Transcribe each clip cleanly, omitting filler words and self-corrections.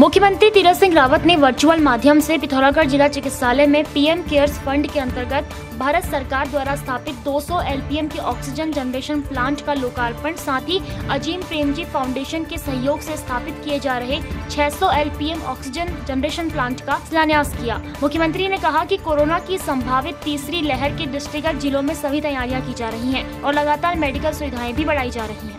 मुख्यमंत्री तीरथ सिंह रावत ने वर्चुअल माध्यम से पिथौरागढ़ जिला चिकित्सालय में पीएम केयर्स फंड के अंतर्गत भारत सरकार द्वारा स्थापित 200 एलपीएम के ऑक्सीजन जनरेशन प्लांट का लोकार्पण, साथ ही अजीम प्रेमजी फाउंडेशन के सहयोग से स्थापित किए जा रहे 600 एलपीएम ऑक्सीजन जनरेशन प्लांट का शिलान्यास किया। मुख्यमंत्री ने कहा कि कोरोना की संभावित तीसरी लहर के दृष्टिगत जिलों में सभी तैयारियां की जा रही हैं और लगातार मेडिकल सुविधाएं भी बढ़ाई जा रही हैं।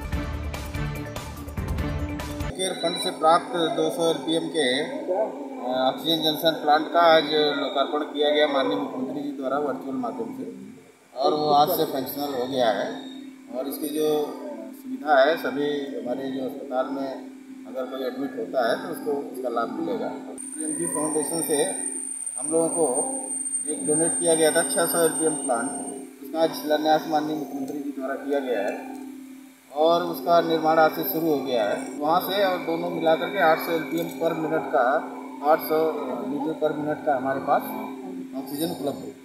केयर फंड से प्राप्त 200 एलपीएम के ऑक्सीजन जनरेशन प्लांट का आज लोकार्पण किया गया माननीय मुख्यमंत्री जी द्वारा वर्चुअल माध्यम से, और वो आज से फंक्शनल हो गया है। और इसकी जो सुविधा है, सभी हमारे जो अस्पताल में अगर कोई एडमिट होता है तो उसको इसका लाभ मिलेगा। प्रेमजी फाउंडेशन से हम लोगों को एक डोनेट किया गया था 600 एलपीएम प्लांट, उसका आज शिलान्यास माननीय मुख्यमंत्री जी द्वारा किया गया है और उसका निर्माण आज से शुरू हो गया है। वहाँ से और दोनों मिलाकर के 800 एलपीएम पर मिनट का 800 लीटर पर मिनट का हमारे पास ऑक्सीजन उपलब्ध है।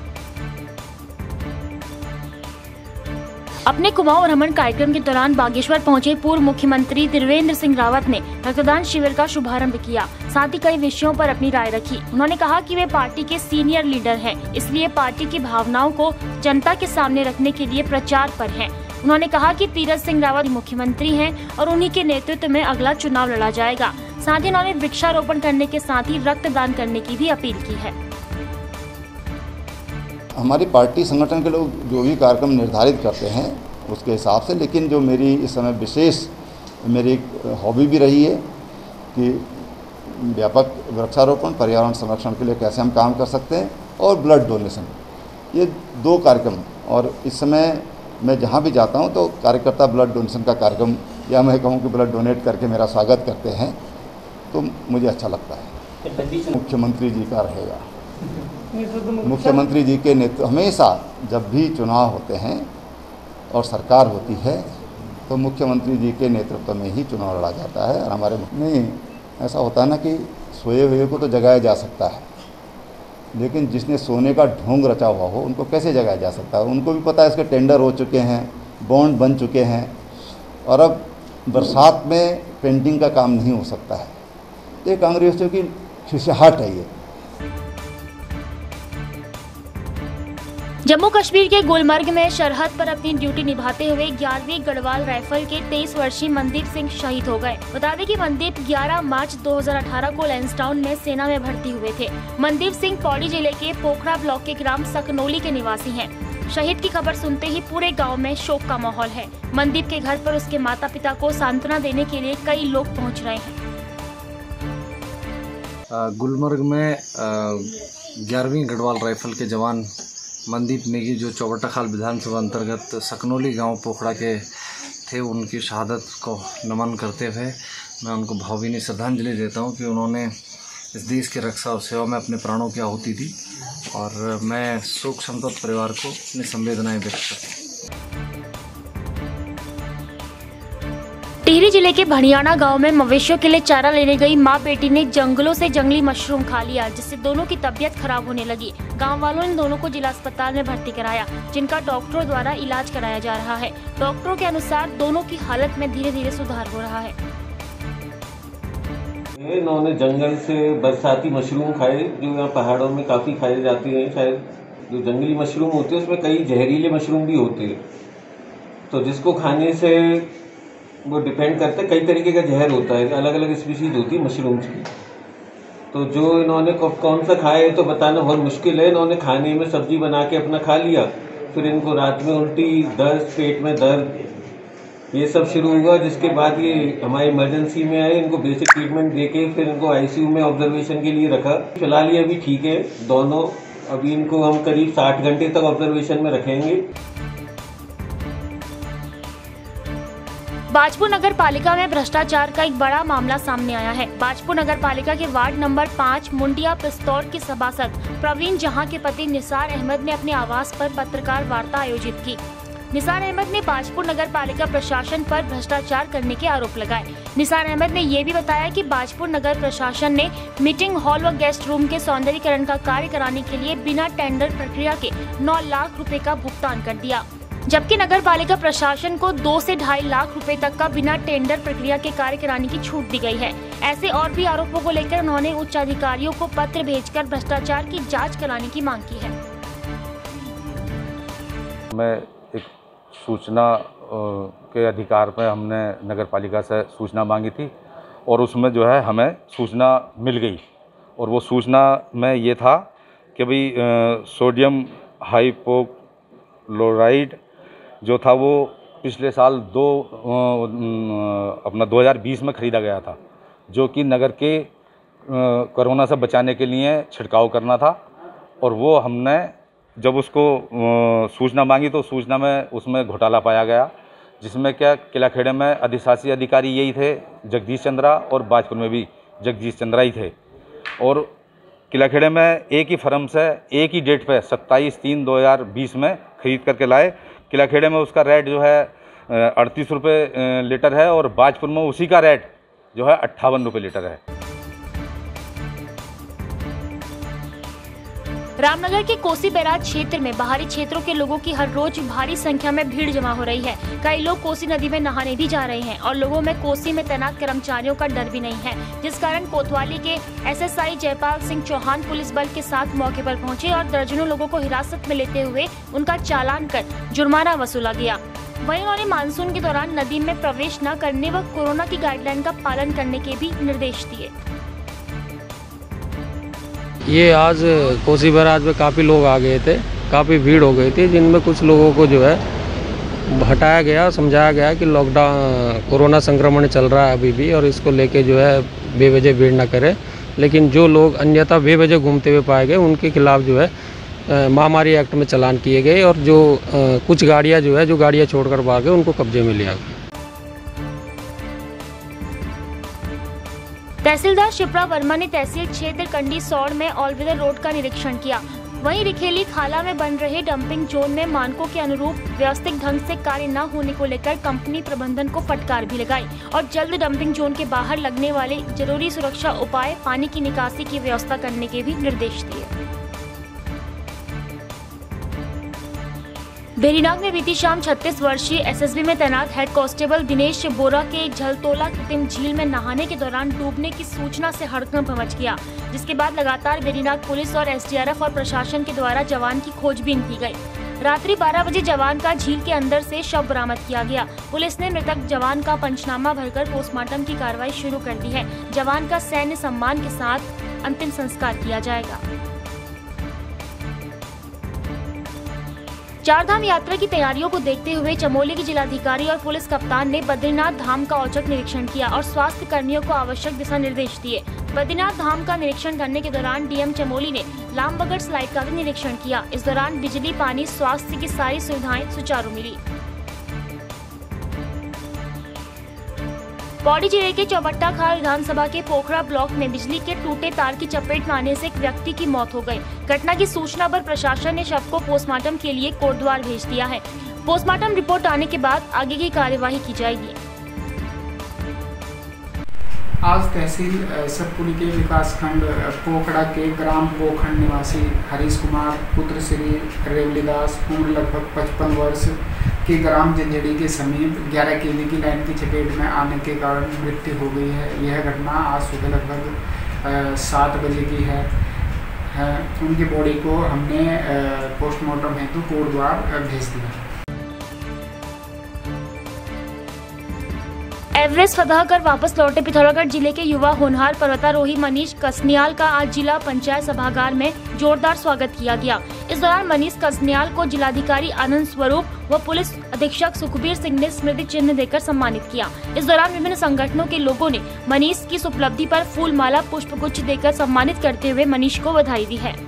अपने कुमाऊं भ्रमण कार्यक्रम के दौरान बागेश्वर पहुंचे पूर्व मुख्यमंत्री त्रिवेंद्र सिंह रावत ने रक्तदान शिविर का शुभारंभ किया, साथ ही कई विषयों पर अपनी राय रखी। उन्होंने कहा कि वे पार्टी के सीनियर लीडर हैं, इसलिए पार्टी की भावनाओं को जनता के सामने रखने के लिए प्रचार पर हैं। उन्होंने कहा कि तीरथ सिंह रावत मुख्यमंत्री हैं और उन्हीं के नेतृत्व में अगला चुनाव लड़ा जाएगा। साथ ही उन्होंने वृक्षारोपण करने के साथ ही रक्तदान करने की भी अपील की है। हमारी पार्टी संगठन के लोग जो भी कार्यक्रम निर्धारित करते हैं उसके हिसाब से, लेकिन जो मेरी इस समय विशेष मेरी हॉबी भी रही है कि व्यापक वृक्षारोपण, पर्यावरण संरक्षण के लिए कैसे हम काम कर सकते हैं, और ब्लड डोनेशन, ये दो कार्यक्रम। और इस समय मैं जहाँ भी जाता हूँ तो कार्यकर्ता ब्लड डोनेशन का कार्यक्रम, या मैं कहूँ कि ब्लड डोनेट करके मेरा स्वागत करते हैं, तो मुझे अच्छा लगता है। मुख्यमंत्री जी का रहेगा, मुख्यमंत्री जी के नेतृत्व, हमेशा जब भी चुनाव होते हैं और सरकार होती है तो मुख्यमंत्री जी के नेतृत्व में ही चुनाव लड़ा जाता है। और हमारे नहीं ऐसा होता है ना कि सोए हुए को तो जगाया जा सकता है, लेकिन जिसने सोने का ढोंग रचा हुआ हो उनको कैसे जगाया जा सकता है। उनको भी पता है इसके टेंडर हो चुके हैं, बॉन्ड बन चुके हैं, और अब बरसात में पेंटिंग का काम नहीं हो सकता है। ये कांग्रेसियों की खिसियाहट है। ये जम्मू कश्मीर के गुलमर्ग में सरहद पर अपनी ड्यूटी निभाते हुए 11वीं गढ़वाल राइफल के 23 वर्षीय मनदीप सिंह शहीद हो गए। बता दें कि मनदीप 11 मार्च 2018 को लैंसडाउन में सेना में भर्ती हुए थे। मनदीप सिंह पौड़ी जिले के पोखरा ब्लॉक के ग्राम सकनोली के निवासी हैं। शहीद की खबर सुनते ही पूरे गांव में शोक का माहौल है। मनदीप के घर पर उसके माता पिता को सांत्वना देने के लिए कई लोग पहुँच रहे हैं। गुलमर्ग में 11वीं गढ़वाल राइफल के जवान मनदीप नेगी, जो चौबट्टाखाल विधानसभा अंतर्गत सकनोली गांव पोखड़ा के थे, उनकी शहादत को नमन करते हुए मैं उनको भावभीनी श्रद्धांजलि देता हूं कि उन्होंने इस देश की रक्षा और सेवा में अपने प्राणों की आहुति दी, और मैं शोक संतप्त परिवार को अपनी संवेदनाएं व्यक्त करता हूँ। टिहरी जिले के भड़ियाना गांव में मवेशियों के लिए चारा लेने गई मां बेटी ने जंगलों से जंगली मशरूम खा लिया, जिससे दोनों की तबीयत खराब होने लगी। गांव वालों ने दोनों को जिला अस्पताल में भर्ती कराया, जिनका डॉक्टरों द्वारा इलाज कराया जा रहा है। डॉक्टरों के अनुसार दोनों की हालत में धीरे धीरे सुधार हो रहा है। इन्होंने जंगल से बरसाती मशरूम खाए, जो यहाँ पहाड़ों में काफ़ी खाए जाते हैं। शायद जो जंगली मशरूम होते हैं उसमें कई जहरीले मशरूम भी होते हैं, तो जिसको खाने से वो डिपेंड करता है, कई तरीके का जहर होता है, अलग अलग स्पीशीज होती है मशरूम्स की। तो जो इन्होंने कौन सा खाया है तो बताना बहुत मुश्किल है। इन्होंने खाने में सब्जी बना के अपना खा लिया, फिर इनको रात में उल्टी, दर्द, पेट में दर्द, ये सब शुरू हुआ, जिसके बाद ये हमारे इमरजेंसी में आए। इनको बेसिक ट्रीटमेंट देके फिर इनको आईसीयू में ऑब्जर्वेशन के लिए रखा। फिलहाल ये अभी ठीक है दोनों। अभी इनको हम करीब 60 घंटे तक ऑब्जर्वेशन में रखेंगे। बाजपुर नगर पालिका में भ्रष्टाचार का एक बड़ा मामला सामने आया है। बाजपुर नगर पालिका के वार्ड नंबर 5 मुंडिया पिस्तौर की सभासद प्रवीण जहां के पति निसार अहमद ने अपने आवास पर पत्रकार वार्ता आयोजित की। निसार अहमद ने बाजपुर नगर पालिका प्रशासन पर भ्रष्टाचार करने के आरोप लगाए। निसार अहमद ने ये भी बताया कि बाजपुर नगर प्रशासन ने मीटिंग हॉल व गेस्ट रूम के सौंदर्यीकरण का कार्य कराने के लिए बिना टेंडर प्रक्रिया के 9 लाख रुपए का भुगतान कर दिया। जबकि नगर पालिका प्रशासन को 2 से 2.5 लाख रुपए तक का बिना टेंडर प्रक्रिया के कार्य कराने की छूट दी गई है। ऐसे और भी आरोपों को लेकर उन्होंने उच्च अधिकारियों को पत्र भेजकर भ्रष्टाचार की जांच कराने की मांग की है। मैं एक सूचना के अधिकार में हमने नगर पालिका से सूचना मांगी थी और उसमें जो है हमें सूचना मिल गई और वो सूचना में ये था कि भाई सोडियम हाइपोक्लोराइड जो था वो पिछले साल 2020 में ख़रीदा गया था, जो कि नगर के कोरोना से बचाने के लिए छिड़काव करना था। और वो हमने जब उसको सूचना मांगी तो सूचना में उसमें घोटाला पाया गया, जिसमें क्या किलाखेड़े में अधिशासी अधिकारी यही थे जगदीश चंद्रा और बाजपुर में भी जगदीश चंद्रा ही थे। और किलाखेड़े में एक ही फर्म से एक ही डेट पे 27/3/2020 में ख़रीद करके लाए। किलाखेड़े में उसका रेट जो है 38 रुपये लीटर है और बाजपुर में उसी का रेट जो है 58 रुपये लीटर है। रामनगर के कोसी बैराज क्षेत्र में बाहरी क्षेत्रों के लोगों की हर रोज भारी संख्या में भीड़ जमा हो रही है। कई लोग कोसी नदी में नहाने भी जा रहे हैं और लोगों में कोसी में तैनात कर्मचारियों का डर भी नहीं है, जिस कारण कोतवाली के एसएसआई जयपाल सिंह चौहान पुलिस बल के साथ मौके पर पहुंचे और दर्जनों लोगों को हिरासत में लेते हुए उनका चालान कर जुर्माना वसूला गया। वहीं उन्होंने मानसून के दौरान नदी में प्रवेश न करने व कोरोना की गाइडलाइन का पालन करने के भी निर्देश दिए। ये आज कोसी बैराज में काफ़ी लोग आ गए थे, काफ़ी भीड़ हो गई थी, जिनमें कुछ लोगों को जो है हटाया गया, समझाया गया कि लॉकडाउन कोरोना संक्रमण चल रहा है अभी भी और इसको लेके जो है बेवजह भीड़ ना करे। लेकिन जो लोग अन्यथा बेवजह घूमते हुए पाए गए उनके खिलाफ जो है महामारी एक्ट में चालान किए गए और जो कुछ गाड़ियाँ जो गाड़ियाँ छोड़कर भाग गए उनको कब्जे में लिया गया। तहसीलदार शिप्रा वर्मा ने तहसील क्षेत्र कंडी सौड़ में ऑलवेदर रोड का निरीक्षण किया। वहीं रिखेली खाला में बन रहे डंपिंग जोन में मानकों के अनुरूप व्यवस्थित ढंग से कार्य न होने को लेकर कंपनी प्रबंधन को फटकार भी लगाई और जल्द डंपिंग जोन के बाहर लगने वाले जरूरी सुरक्षा उपाय, पानी की निकासी की व्यवस्था करने के भी निर्देश दिए। बेरीनाग में बीती शाम 36 वर्षीय एसएसबी में तैनात हेड कांस्टेबल दिनेश बोरा के झलतोला कृत्रिम झील में नहाने के दौरान डूबने की सूचना से हड़कंप मच गया, जिसके बाद लगातार बेरीनाग पुलिस और एसडीआरएफ और प्रशासन के द्वारा जवान की खोजबीन की गई। रात्रि 12 बजे जवान का झील के अंदर से शव बरामद किया गया। पुलिस ने मृतक जवान का पंचनामा भरकर पोस्टमार्टम की कार्रवाई शुरू कर दी है। जवान का सैन्य सम्मान के साथ अंतिम संस्कार किया जाएगा। चारधाम यात्रा की तैयारियों को देखते हुए चमोली के जिलाधिकारी और पुलिस कप्तान ने बद्रीनाथ धाम का औचक निरीक्षण किया और स्वास्थ्य कर्मियों को आवश्यक दिशा निर्देश दिए। बद्रीनाथ धाम का निरीक्षण करने के दौरान डीएम चमोली ने लामबगड़ स्लाइड का भी निरीक्षण किया। इस दौरान बिजली, पानी, स्वास्थ्य की सारी सुविधाएं सुचारू मिली। पौड़ी जिले के चौबट्टा खाल विधानसभा के पोखरा ब्लॉक में बिजली के टूटे तार की चपेट में आने से एक व्यक्ति की मौत हो गई। घटना की सूचना पर प्रशासन ने शव को पोस्टमार्टम के लिए कोटद्वार भेज दिया है। पोस्टमार्टम रिपोर्ट आने के बाद आगे की कार्यवाही की जाएगी। आज तहसील सतपुली के विकासखंड पोखड़ा के ग्राम पोखंड निवासी हरीश कुमार पुत्र श्री रेवलीदास उम्र लगभग 55 वर्ष के ग्राम जंजड़ी के समीप 11 kV की लाइन की चपेट में आने के कारण मृत्यु हो गई है। यह घटना आज सुबह लगभग 7 बजे की है। उनकी बॉडी को हमने पोस्टमार्टम हेतु कोटद्वार भेज दिया। एवरेस्ट फतह कर वापस लौटे पिथौरागढ़ जिले के युवा होनहार पर्वतारोही मनीष कसनियाल का आज जिला पंचायत सभागार में जोरदार स्वागत किया गया। इस दौरान मनीष कसनियाल को जिलाधिकारी आनंद स्वरूप व पुलिस अधीक्षक सुखबीर सिंह ने स्मृति चिन्ह देकर सम्मानित किया। इस दौरान विभिन्न संगठनों के लोगों ने मनीष की इस उपलब्धि पर फूल माला पुष्पगुच्छ देकर सम्मानित करते हुए मनीष को बधाई दी है।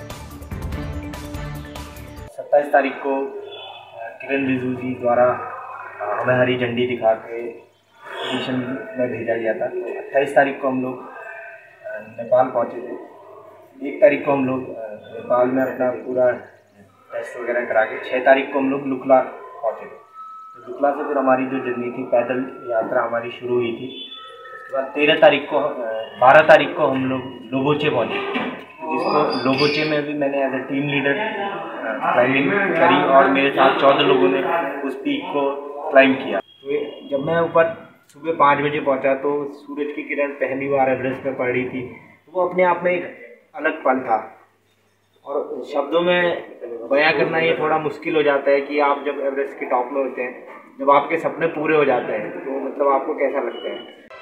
27 तारीख को किरण रिजिजू जी द्वारा हमें हरी झंडी दिखा के मिशन में भेजा गया था। तो 28 तारीख को हम लोग नेपाल पहुंचे थे। 1 तारीख को हम लोग नेपाल में अपना पूरा टेस्ट वगैरह करा के 6 तारीख को हम लोग लुकला पहुंचे थे। तो लुकला से फिर हमारी जो जर्नी थी पैदल यात्रा हमारी शुरू हुई थी। उसके बाद 12 तारीख को हम लोग लोबोचे पहुँचे। जिसको लोगोचे में भी मैंने as a team leader climbing करी और मेरे साथ 14 लोगों ने उस पीक को क्लाइंब किया। तो जब मैं ऊपर सुबह 5 बजे पहुंचा तो सूरज की किरण पहली बार एवरेस्ट पे पड़ रही थी। वो अपने आप में एक अलग पल था और शब्दों में बयां करना ये थोड़ा मुश्किल हो जाता है कि आप जब एवरेस्ट के टॉप में होते हैं, जब आपके सपने पूरे हो जाते हैं तो मतलब आपको कैसा लगता है।